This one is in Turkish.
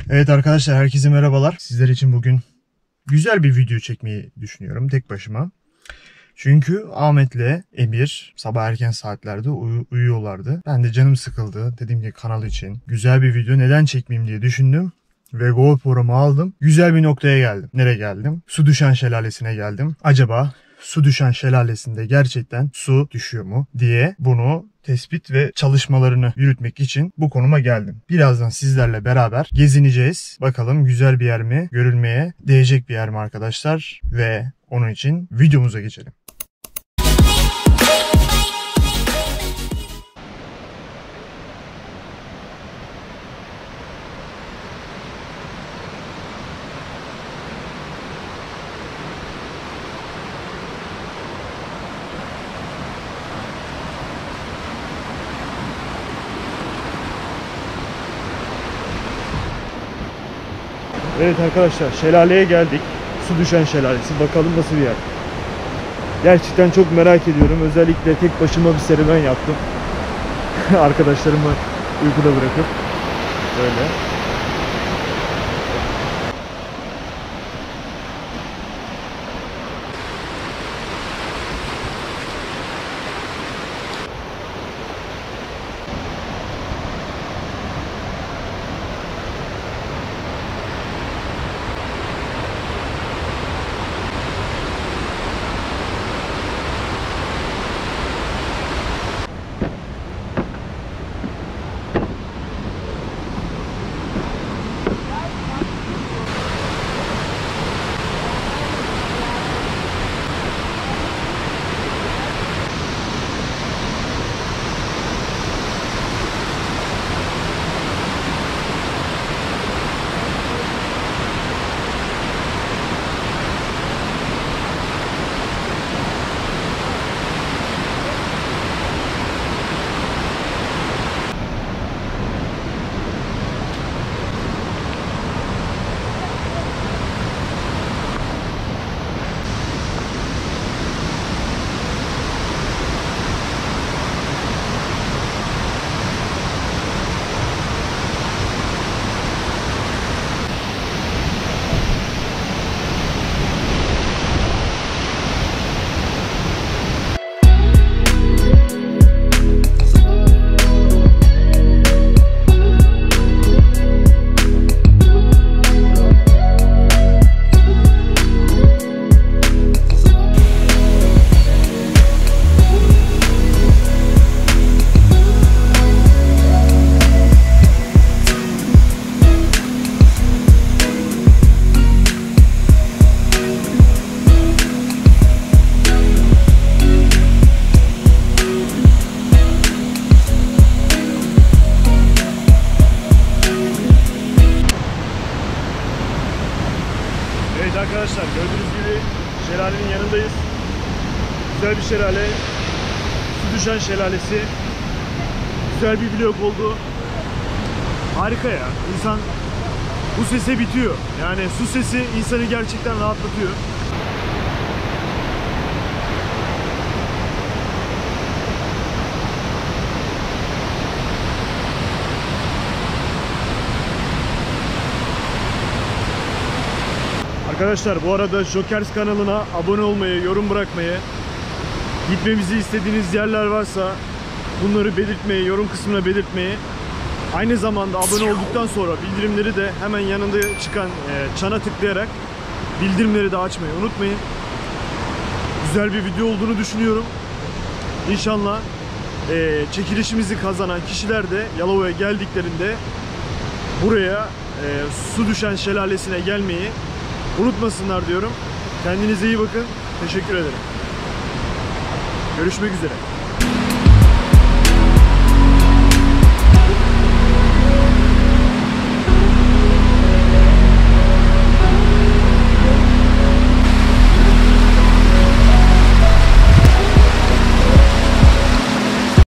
Evet arkadaşlar, herkese merhabalar. Sizler için bugün güzel bir video çekmeyi düşünüyorum tek başıma. Çünkü Ahmet'le Emir sabah erken saatlerde uyuyorlardı. Ben de canım sıkıldı. Dedim ki kanal için güzel bir video neden çekmeyeyim diye düşündüm. Ve GoPro'mu aldım. Güzel bir noktaya geldim. Nereye geldim? Su düşen şelalesine geldim. Acaba su düşen şelalesinde gerçekten su düşüyor mu diye bunu tespit ve çalışmalarını yürütmek için bu konuma geldim. Birazdan sizlerle beraber gezineceğiz. Bakalım güzel bir yer mi? Görülmeye değecek bir yer mi arkadaşlar? Ve onun için videomuza geçelim. Evet arkadaşlar, şelaleye geldik. Su düşen şelalesi. Bakalım nasıl bir yer. Gerçekten çok merak ediyorum. Özellikle tek başıma bir serüven yaptım. Arkadaşlarımı uykuda bırakıp böyle. Evet arkadaşlar, gördüğünüz gibi şelalenin yanındayız. Güzel bir şelale. Su düşen şelalesi. Güzel bir vlog oldu. Harika ya. İnsan bu sese bitiyor. Yani su sesi insanı gerçekten rahatlatıyor. Arkadaşlar bu arada Jokers kanalına abone olmayı, yorum bırakmayı, gitmemizi istediğiniz yerler varsa bunları belirtmeyi, yorum kısmına belirtmeyi, aynı zamanda abone olduktan sonra bildirimleri de hemen yanında çıkan çana tıklayarak bildirimleri de açmayı unutmayın. Güzel bir video olduğunu düşünüyorum. İnşallah çekilişimizi kazanan kişiler de Yalova'ya geldiklerinde buraya su düşen şelalesine gelmeyi unutmasınlar diyorum. Kendinize iyi bakın. Teşekkür ederim. Görüşmek üzere.